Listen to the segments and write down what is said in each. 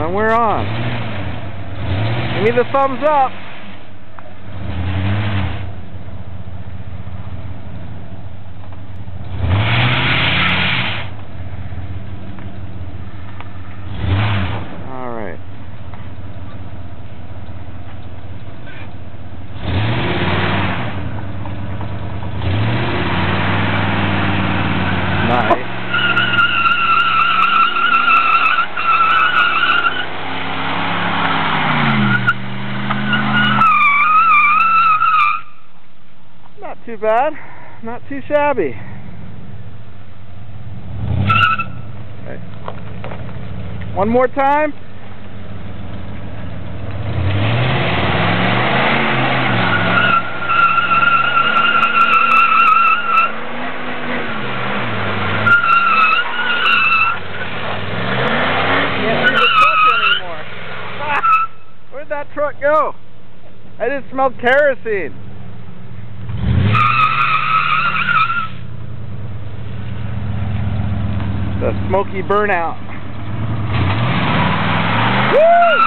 on, we're on. Give me the thumbs up. Alright. Nice. Not too bad, not too shabby. Okay. One more time. Can't see the truck anymore. Where'd that truck go? I just smelled kerosene. The smoky burnout. Woo!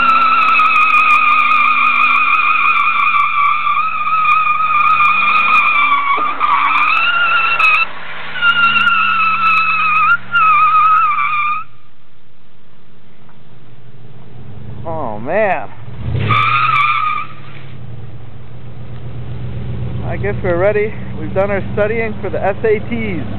Oh man. I guess we're ready. We've done our studying for the SATs.